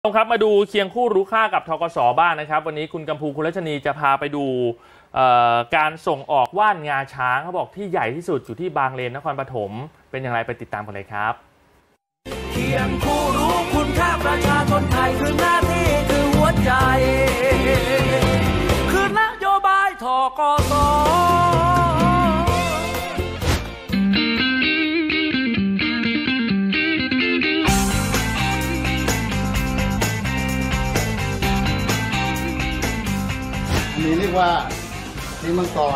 ครับมาดูเคียงคู่รู้ค่ากับธกส.บ้างนะครับวันนี้คุณกัมพูคุณรัชนีจะพาไปดูการส่งออกว่านงาช้างเขาบอกที่ใหญ่ที่สุดอยู่ที่บางเลนนครปฐมเป็นอย่างไรไปติดตามกันเลยครับเคียงคู่รู้คุณค่าประชาชนไทยคือหน้าที่คือหัวใจคือนโยบายธกส. นี่เรียกว่าลิ้นมังกร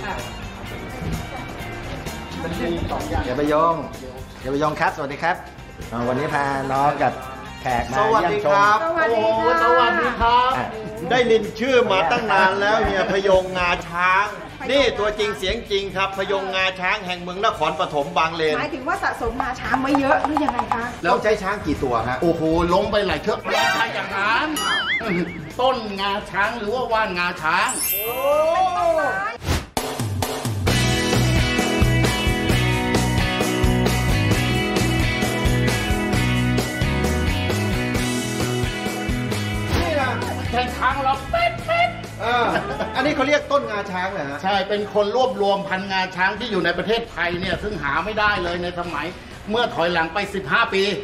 อย่าไปยงครับสวัสดีครับวันนี้พาน้องกับแขกมาเยี่ยมชมสวัสดีครับได้ยินชื่อมาตั้งนานแล้วเนี่ยพยงงาช้างนี่ตัวจริงเสียงจริงครับพยงงาช้างแห่งเมืองนครปฐมบางเลนหมายถึงว่าสะสมงาช้างไว้เยอะหรือยังไงคะแล้วใช้ช้างกี่ตัวฮะโอ้โหลงไปหลายเชือกไม่ใช่อย่างนั้นต้นงาช้างหรือว่าว่านงาช้างแทงช้างเราเป็ดอันนี้เขาเรียกต้นงาช้างเหรอฮะใช่เป็นคนรวบรวมพันธุ์งาช้างที่อยู่ในประเทศไทยเนี่ยซึ่งหาไม่ได้เลยในสมัยเมื่อถอยหลังไป15 ปี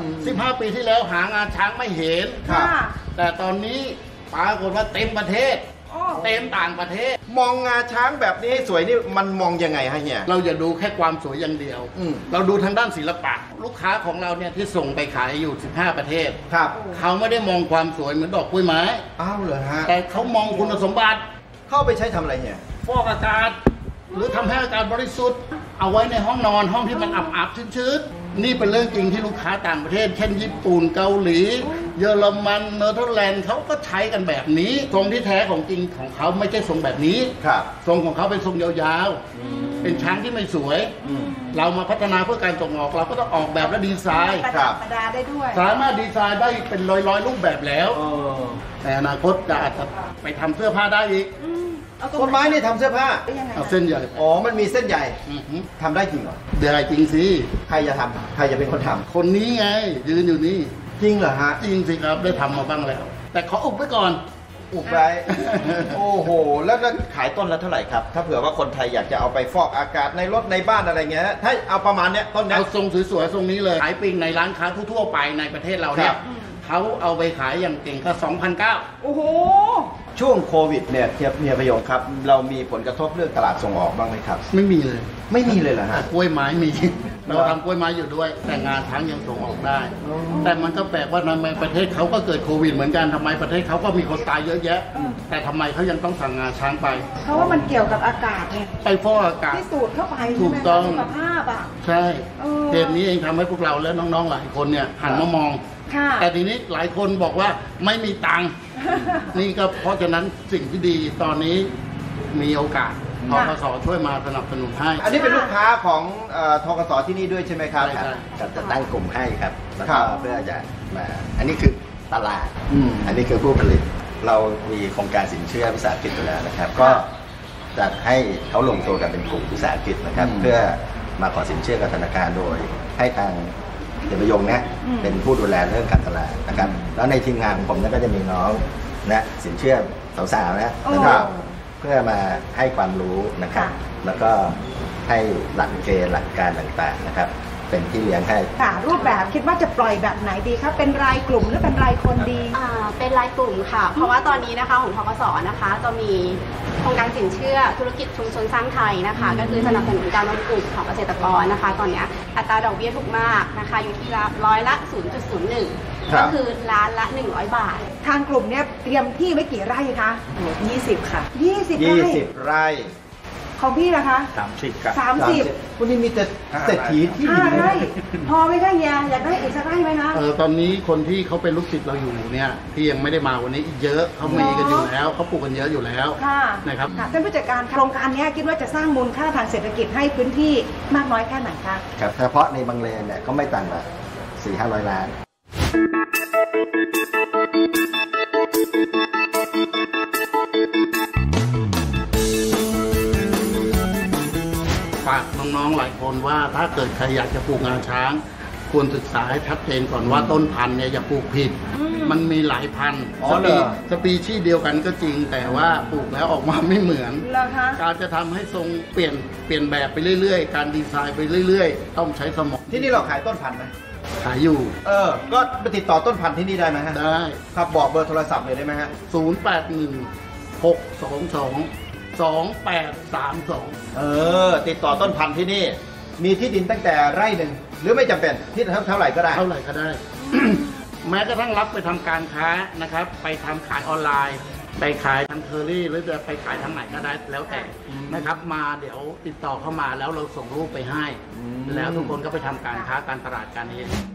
15 ปีที่แล้วหางาช้างไม่เห็นแต่ตอนนี้ปรากฏว่าเต็มประเทศเต็มต่างประเทศมองงาช้างแบบนี้สวยนี่มันมองยังไงฮะเนี่ยเราอย่าดูแค่ความสวยอย่างเดียวเราดูทางด้านศิลปะลูกค้าของเราเนี่ยที่ส่งไปขายอยู่15 ประเทศครับเขาไม่ได้มองความสวยเหมือนดอกกล้วยไม้อ้าวเหรอฮะแต่เขามองคุณสมบัติเข้าไปใช้ทำอะไรเนี่ยฟอกอากาศหรือทำให้อากาศบริสุทธิ์เอาไว้ในห้องนอนห้องที่มันอับๆชื้นๆนี่เป็นเรื่องจริงที่ลูกค้าต่างประเทศเช่นญี่ปุ่นเกาหลีเยอรมันเนเธอร์แลนด์เขาก็ใช้กันแบบนี้ทรงที่แท้ของจริงของเขาไม่ใช่ทรงแบบนี้ทรงของเขาเป็นทรงยาวๆเป็นช้างที่ไม่สวยเรามาพัฒนาเพื่อการส่งออกเราก็ต้องออกแบบและดีไซน์ประดับประดาได้ด้วยสามารถดีไซน์ได้เป็นร้อยรูปแบบแล้วแต่อนาคตจะอาจจะไปทำเสื้อผ้าได้อีกต้นไม้นี่ทำเสื้อผ้าเอาเส้นใหญ่มันมีเส้นใหญ่ทำได้จริงเหรอได้จริงสิใครจะทำใครจะเป็นคนทำคนนี้ไงยืนอยู่นี่จริงเหรอฮะจริงสิครับได้ทำมาบ้างแล้วแต่ขออุบไว้ก่อนอุบไว้โอ้โหแล้วขายต้นละเท่าไหร่ครับถ้าเผื่อว่าคนไทยอยากจะเอาไปฟอกอากาศในรถในบ้านอะไรเงี้ยถ้าเอาประมาณเนี้ยต้นนี้เอาทรงสวยๆทรงนี้เลยขายปิงในร้านค้าทั่วๆไปในประเทศเราเนี่ยเขาเอาไปขายอย่างเก่งก็ 2,900 โอ้โหช่วงโควิดเนี่ยเฮียพยงครับเรามีผลกระทบเรื่องตลาดส่งออกบ้างไหมครับไม่มีเลยเหรอฮะกล้วยไม้มีเราทำกล้วยไม้อยู่ด้วยแต่งานช้างยังส่งออกได้แต่มันก็แปลกว่าในประเทศเขาก็เกิดโควิดเหมือนกันทำไมประเทศเขาก็มีคนตายเยอะแยะแต่ทำไมเขายังต้องสั่งงานช้างไปเพราะว่ามันเกี่ยวกับอากาศไงไปฟอกอากาศที่สูดเข้าไปถูกต้องสุขภาพอ่ะใช่เหตุนี้เองทำให้พวกเราและน้องๆหลายคนเนี่ยหันมามองแต่ทีนี้หลายคนบอกว่าไม่มีตังค์นี่ก็เพราะฉะนั้นสิ่งที่ดีตอนนี้มีโอกาสธกส.ช่วยมาสนับสนุนให้อันนี้เป็นลูกค้าของธกส.ที่นี่ด้วยใช่ไหมครับจะตั้งกลุ่มให้ครับแล้วก็เพื่อจะมาอันนี้คือตลาดอันนี้คือผู้ผลิตเรามีโครงการสินเชื่อวิสาหกิจอยู่แล้วนะครับก็จะให้เขาลงตัวกันเป็นกลุ่มวิสาหกิจนะครับเพื่อมาขอสินเชื่อกับธนาคารโดยให้ทางเดี๋ยวประยงเนี่ยเป็นผู้ดูแลเรื่องการตลาดนะครับแล้วในทีมงานของผมก็จะมีน้องนะสินเชื่อสาวๆนะครับเพื่อมาให้ความรู้นะครับแล้วก็ให้หลักเกณฑ์หลักการต่างๆนะครับเป็นที่เลี้ยงให้รูปแบบคิดว่าจะปล่อยแบบไหนดีครับเป็นรายกลุ่มหรือเป็นรายคนดีเป็นรายกลุ่มค่ะเพราะว่าตอนนี้นะคะของธกส.นะคะจะมีโครงการสินเชื่อธุรกิจชุมชนสร้างไทยนะคะก็คือสนับสนุนการลงทุนของเกษตรกรนะคะตอนนี้อัตราดอกเบี้ยถูกมากนะคะอยู่ที่0.01%ก็คือล้านละ100 บาททางกลุ่มเนี่ยเตรียมที่ไว้กี่ไร่คะ 20ค่ะ 20 ไร่ของพี่นะคะ 30ครับ 30 วันนี้มีแต่เศรษฐีที่ 5 ไร่พอไม่ได้อยากได้อีกสักไร่ไหมคะตอนนี้คนที่เขาเป็นลูกศิษย์เราอยู่เนี่ยที่ยังไม่ได้มาวันนี้อีกเยอะเขามีกันอยู่แล้วเขาปลูกกันเยอะอยู่แล้วนะครับท่านผู้จัดการโครงการนี้คิดว่าจะสร้างมูลค่าทางเศรษฐกิจให้พื้นที่มากน้อยแค่ไหนคะครับเฉพาะในบางเลนเนี่ยก็ไม่ต่ำกว่า 400-500 ล้านฝากน้องๆหลายคนว่าถ้าเกิดใครอยากจะปลูกงาช้างควรศึกษาให้ชัดเจนก่อนว่าต้นพันธุ์เนี่ยอย่าปลูกผิด มันมีหลายพันธุ์อ๋อเหรอสปีชีส์เดียวกันก็จริง แต่ว่าปลูกแล้วออกมาไม่เหมือนเหรอคะการจะทำให้ทรงเปลี่ยนแบบไปเรื่อยๆ การดีไซน์ไปเรื่อยๆ ต้องใช้สมองที่นี่เราขายต้นพันธุ์ไหมขายอยู่ก็ไปติดต่อต้นพันธุ์ที่นี่ได้ไหมฮะได้ครับบอกเบอร์โทรศัพท์เลยได้ไหมฮะ 0816222832 ติดต่อต้นพันธุ์ที่นี่ มีที่ดินตั้งแต่ไร่หนึ่งหรือไม่จำเป็นที่เท่าไหร่ก็ได้เท่าไหร่ก็ได้ แม้กระทั่งรับไปทำการค้านะครับ ไปทำขายออนไลน์ ไปขายทางเคอรี่หรือจะไปขายทางไหนก็ได้แล้วแต่นะครับ มาเดี๋ยวติดต่อเข้ามาแล้วเราส่งรูปไปให้ แล้วทุกคนก็ไปทำการค้าการตลาดกันเอง